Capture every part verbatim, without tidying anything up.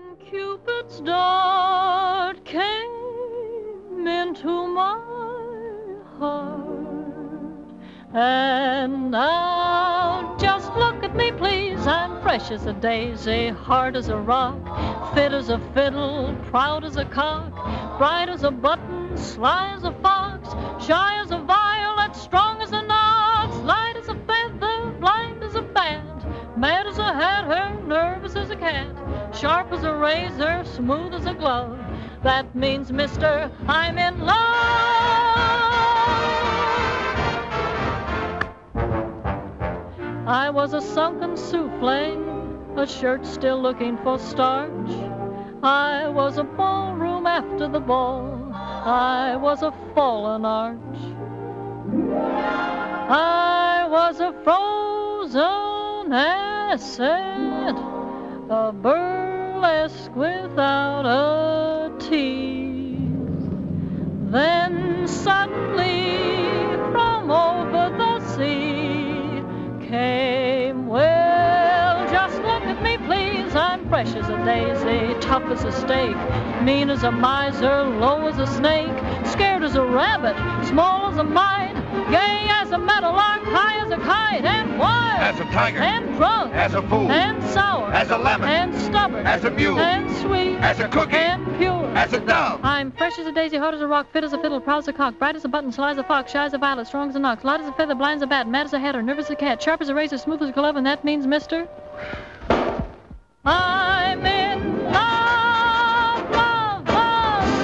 When Cupid's dart came into my heart, and now just look at me, please. I'm fresh as a daisy, hard as a rock, fit as a fiddle, proud as a cock, bright as a button, sly as a fox, shy as a violet, strong as an ox, light as a feather, blind as a bat, mad as a hatter, nervous as a cat, sharp as a razor, smooth as a glove. That means, mister, I'm in love. I was a sunken souffle, a shirt still looking for starch. I was a ballroom after the ball. I was a fallen arch. I was a frozen asset, a burlesque without a tease. Then suddenly from over the sea came, well, just look at me, please. I'm fresh as a daisy, tough as a steak, mean as a miser, low as a snake, scared as a rabbit, small as a mite, gay as a meadowlark, high as a kite, and wild as a tiger, and drunk, as a fool, and sour, as a lemon, and stubborn, as a mule, and sweet, as a cookie, and pure, as a dove. I'm fresh as a daisy, hard as a rock, fit as a fiddle, proud as a cock, bright as a button, sly as a fox, shy as a violet, strong as an ox, light as a feather, blind as a bat, mad as a hatter, nervous as a cat, sharp as a razor, smooth as a glove, and that means, mister, I'm in love, love, love,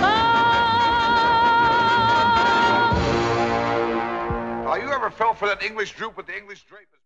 love. Oh, you ever fell for that English droop with the English drape?